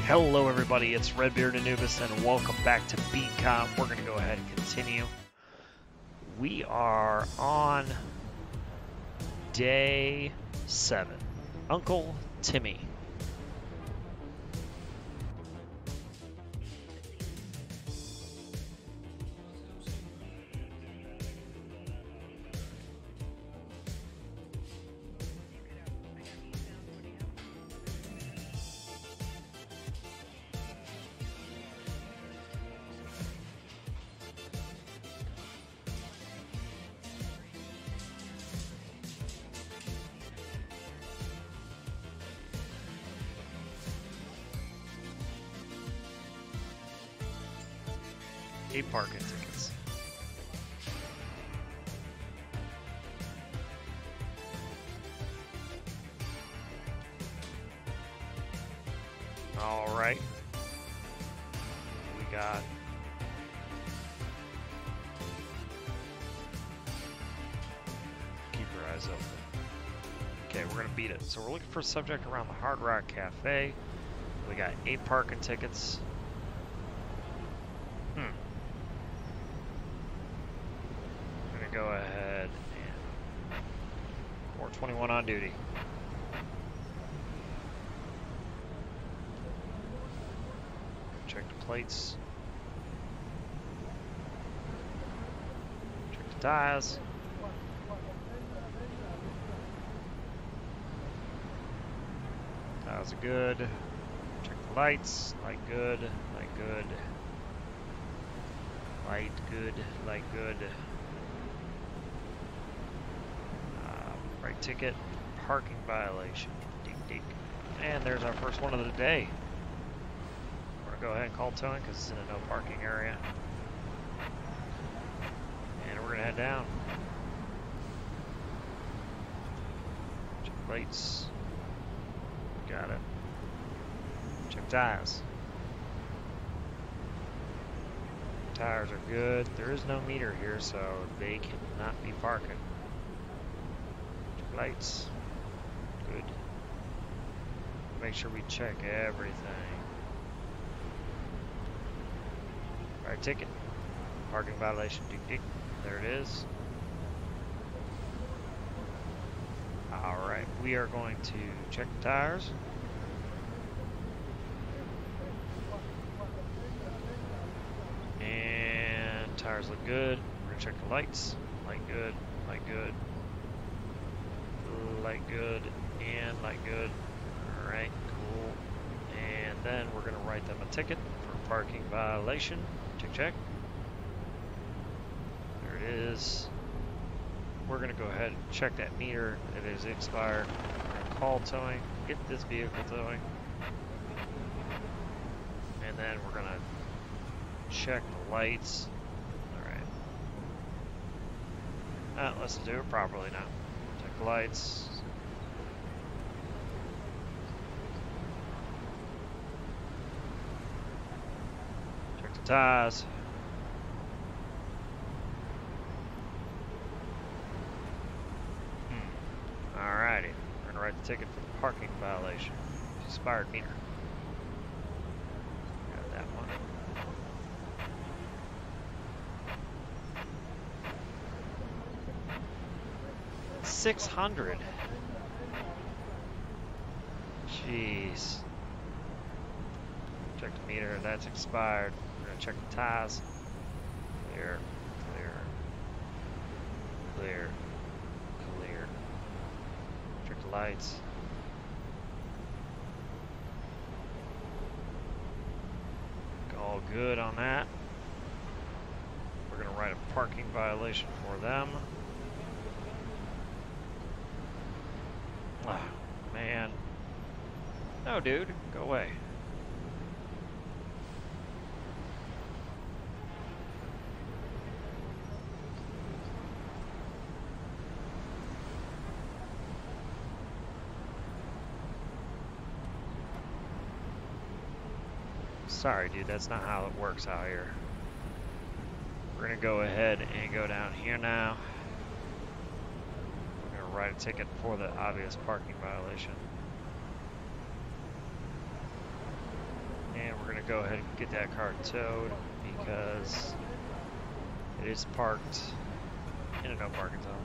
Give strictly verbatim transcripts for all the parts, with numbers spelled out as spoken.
Hello everybody, it's Redbeard Anubis and welcome back to BeatCom. We're going to go ahead and continue. We are on day seven. Uncle Timmy. Eight parking tickets. All right. We got keep your eyes open. Okay, we're gonna beat it. So we're looking for a subject around the Hard Rock Cafe. We got eight parking tickets. Hmm. Go ahead and four twenty-one on duty. Check the plates. Check the tires. Tires are good. Check the lights. Light good. Light good. Light good. Light good. Right ticket, parking violation. Dink, dink. And there's our first one of the day. We're gonna go ahead and call towing because it's in a no parking area. And we're gonna head down. Check lights. Got it. Check tires. Tires are good. There is no meter here, so they cannot be parking. Lights, good. Make sure we check everything. Alright, ticket. Parking violation, ding ding. There it is. Alright, we are going to check the tires. And tires look good. We're gonna check the lights. Light good, light good. Light good and light good. Alright, cool. And then we're going to write them a ticket for parking violation. Check, check. There it is. We're going to go ahead and check that meter. It is expired. We're going to call towing, get this vehicle towing. And then we're going to check the lights. Alright. Uh, let's do it properly now. Check the lights. Check the tires. Hmm. Alrighty. We're gonna write the ticket for the parking violation. Expired meter. Got that one. six hundred. Jeez. Check the meter, that's expired. We're gonna check the tires. Clear, clear, clear, clear. Check the lights. All good on that. We're gonna write a parking violation for them. Oh, man. No, dude. Go away. Sorry, dude. That's not how it works out here. We're going to go ahead and go down here now. We're going to write a ticket for the obvious parking violation. gonna go ahead and get that car towed because it is parked in a no parking zone.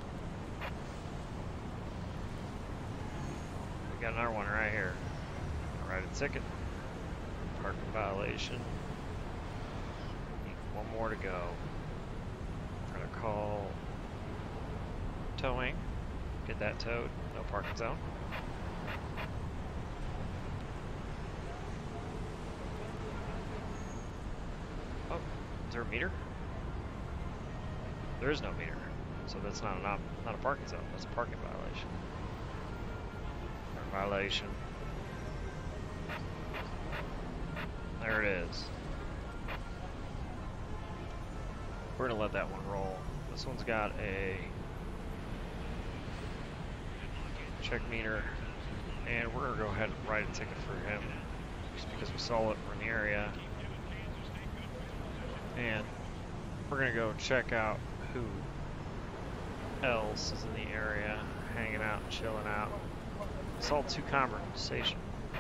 We got another one right here. I'll write a ticket. Parking violation. Need one more to go. We're gonna call towing. Get that towed. No parking zone. Oh, is there a meter? There is no meter, so that's not not not a parking zone. That's a parking violation. Parking violation. There it is. We're gonna let that one roll. This one's got a check meter, and we're gonna go ahead and write a ticket for him just because we saw it. We're in the area, and we're gonna go check out who else is in the area, hanging out, chilling out. Saw two conversation.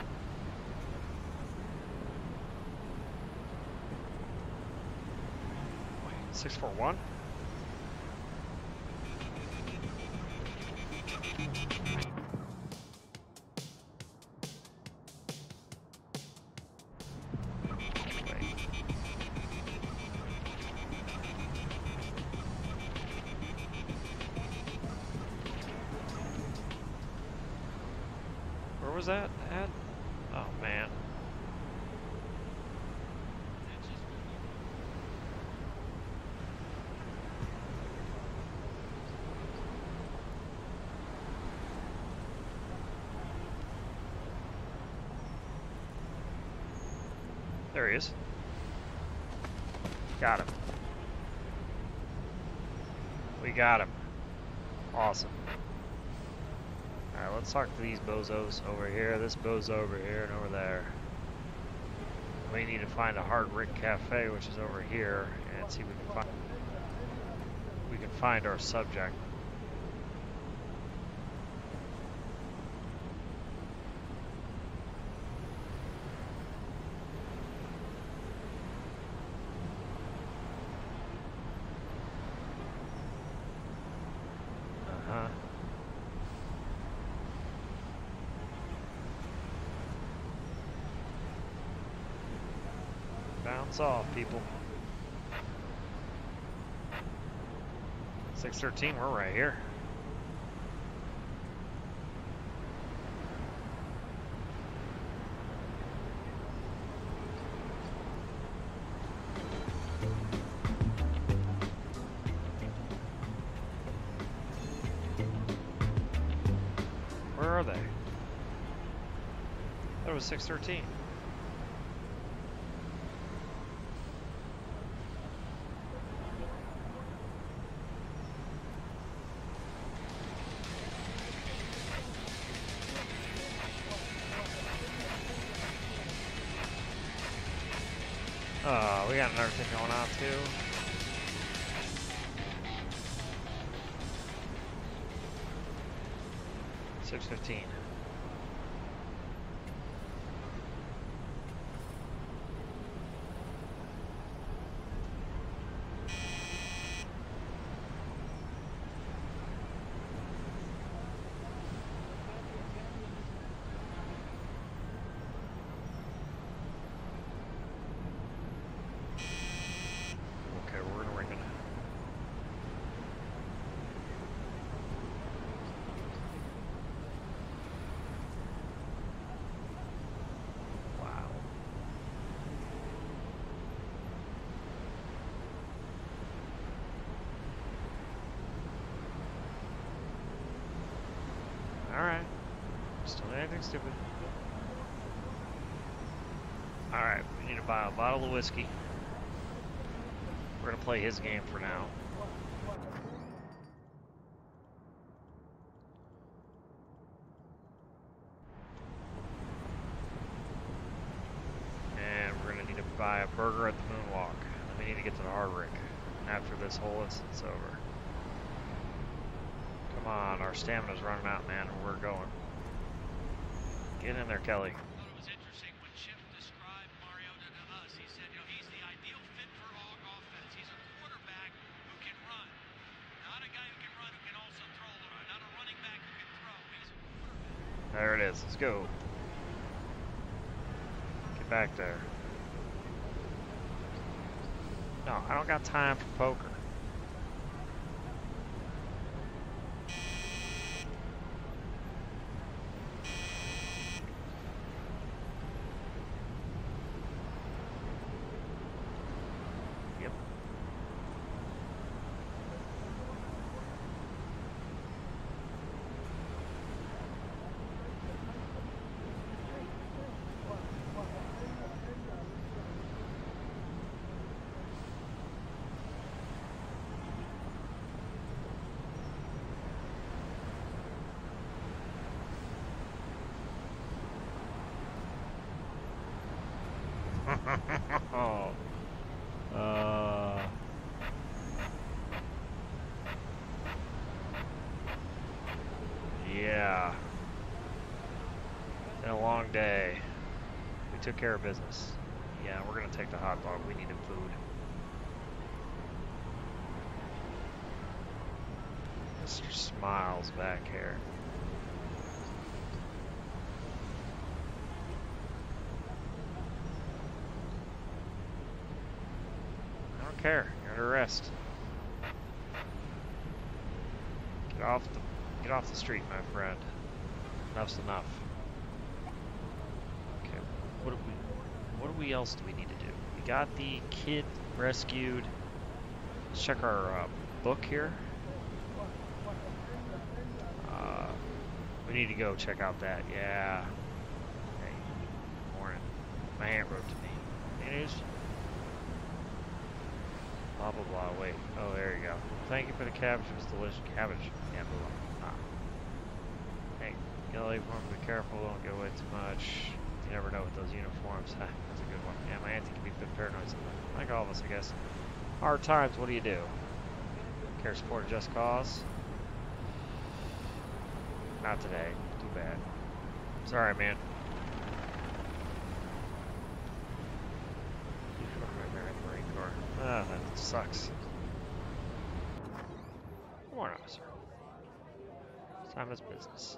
six four one? Where was that at? Oh man. There he is. Got him. We got him. Awesome. Alright, let's talk to these bozos over here, this bozo over here, and over there. We need to find a Hard Rick Cafe, which is over here, and see if we can find we can find our subject. Uh-huh. Bounce off, people. six thirteen, we're right here. Where are they? That was six thirteen. Oh, we got another thing going on too. six fifteen. Alright. Just don't do anything stupid. Alright, we need to buy a bottle of whiskey. We're gonna play his game for now. And we're gonna need to buy a burger at the Moonwalk. And we need to get to the Hard Rick after this whole incident's over. Come on, our stamina's running out, man. We're going. Get in there, Kelly. It was interesting when Chip described Mario There it is. Let's go. Get back there. No, I don't got time for poker. Yep. Oh. Uh. Yeah. Been a long day. We took care of business. Yeah, we're gonna take the hot dog. We needed food. Mister Smiles back here. I don't care. You're under arrest. Get off the get off the street, my friend. Enough's enough. Okay. What do we what do we else do we need to do? We got the kid rescued. Let's check our uh, book here. Uh, we need to go check out that. Yeah. Hey. Morning. My aunt wrote to me. Any news? Blah blah blah. Wait. Oh, there you go. Thank you for the cabbage. It was delicious. Cabbage. Yeah, move on. Ah. Hey, Gilly, be careful. Don't give away too much. You never know with those uniforms. That's a good one. Yeah, my auntie can be a bit paranoid sometimes. Like all of us, I guess. Hard times. What do you do? Care to support a just cause? Not today. Too bad. Sorry, man. Marine Corps. Ah, that sucks. Come on, officer. It's time is business.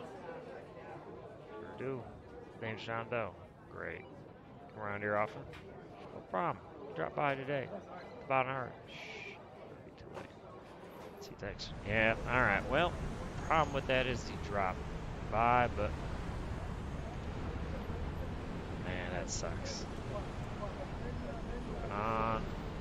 Sure do. Name's John Doe. Great. Come around here often? No problem. Drop by today. About an hour. Shh. It'll be too late. See, thanks. Yeah, alright. Well, problem with that is you drop by, but man, that sucks. Moving on.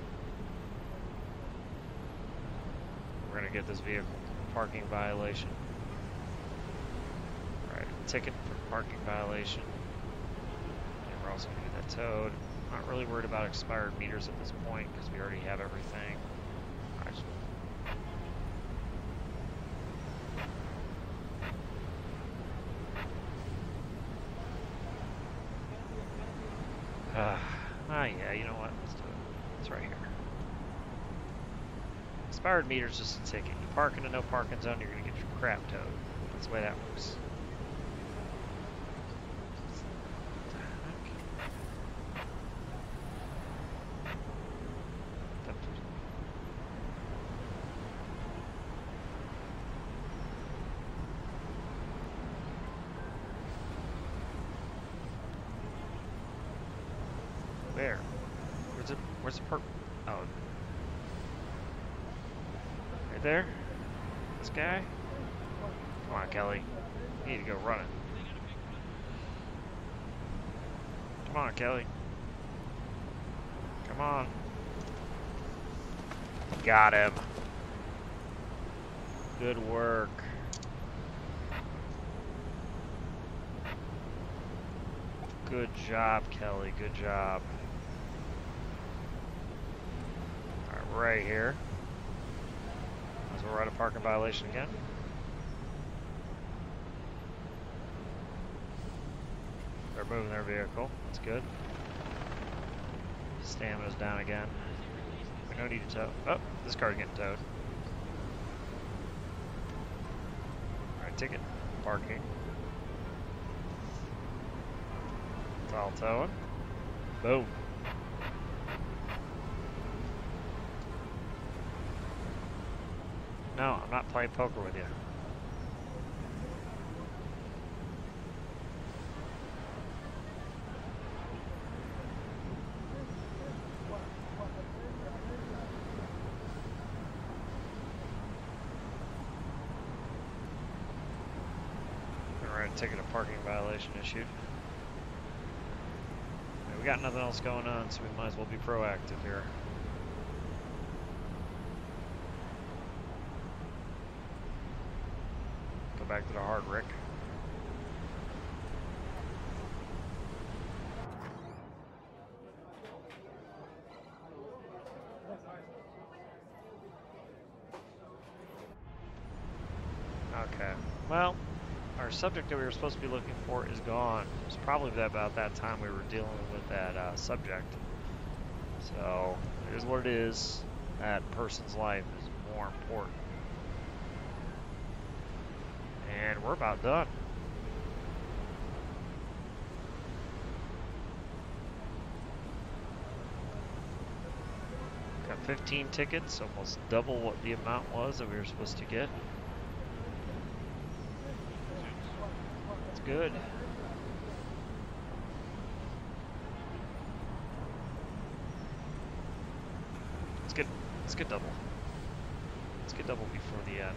We're gonna get this vehicle parking violation. Alright, ticket for parking violation. And we're also gonna get that towed. Not really worried about expired meters at this point because we already have everything. Alright. Ah, uh, yeah, you know what? Let's do it. It's right here. Expired meter's just a ticket. You park in a no parking zone, you're gonna get your crap towed. That's the way that works. Where? Where's it? Where's the perp? Oh. Right there? This guy? Come on, Kelly. You need to go running. Come on, Kelly. Come on. Got him. Good work. Good job, Kelly. Good job. Right here. So we're at a parking violation again. They're moving their vehicle. That's good. Stamina's down again. We don't need to tow. Oh, this car's getting towed. Alright, ticket. Parking. It's all towing. Boom. No, I'm not playing poker with you. Alright, ticket of parking violation issued. Right, we got nothing else going on, so we might as well be proactive here. Go back to the hard Rick. Okay, well, our subject that we were supposed to be looking for is gone. It was probably about that time we were dealing with that uh, subject. So, it is what it is. That person's life is more important. And we're about done. Got fifteen tickets, almost double what the amount was that we were supposed to get. That's good. Let's get, let's get double. Let's get double before the end.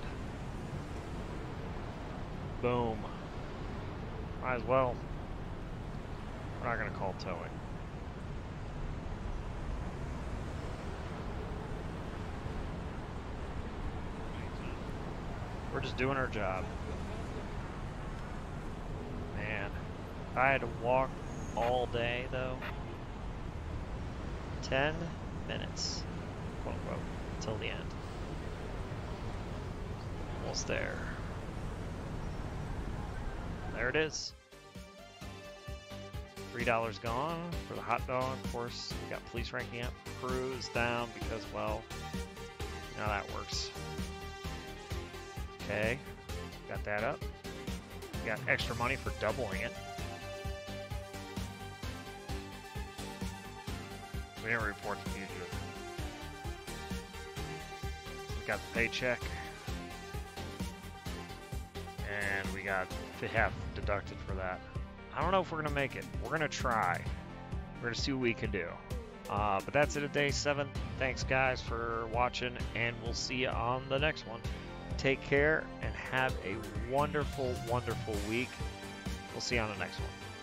Boom. Might as well. We're not going to call towing. We're just doing our job. Man, if I had to walk all day though, ten minutes, quote unquote, until the end. Almost there. There it is. three dollars gone for the hot dog. Of course, we got police ranking up. Crew is down because, well, you know how that works. Okay, got that up. We got extra money for doubling it. We didn't report the fugitive. We got the paycheck. And we got half deducted for that. I don't know if we're gonna make it. We're gonna try. We're gonna see what we can do. Uh, but that's it at day seven. Thanks guys for watching, and we'll see you on the next one. Take care and have a wonderful, wonderful week. We'll see you on the next one.